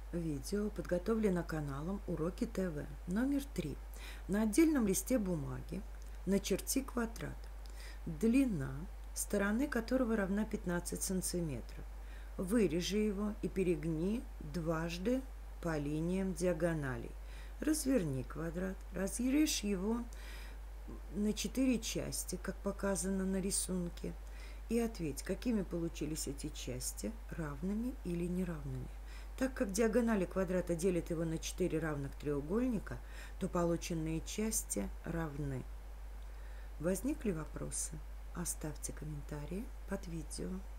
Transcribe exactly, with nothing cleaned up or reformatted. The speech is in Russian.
Видео подготовлено каналом Уроки ТВ. Номер три. На отдельном листе бумаги начерти квадрат, длина стороны которого равна пятнадцать сантиметров. Вырежи его и перегни дважды по линиям диагоналей. Разверни квадрат, разрежь его на четыре части, как показано на рисунке, и ответь, какими получились эти части, равными или неравными. Так как диагонали квадрата делят его на четыре равных треугольника, то полученные части равны. Возникли вопросы? Оставьте комментарии под видео.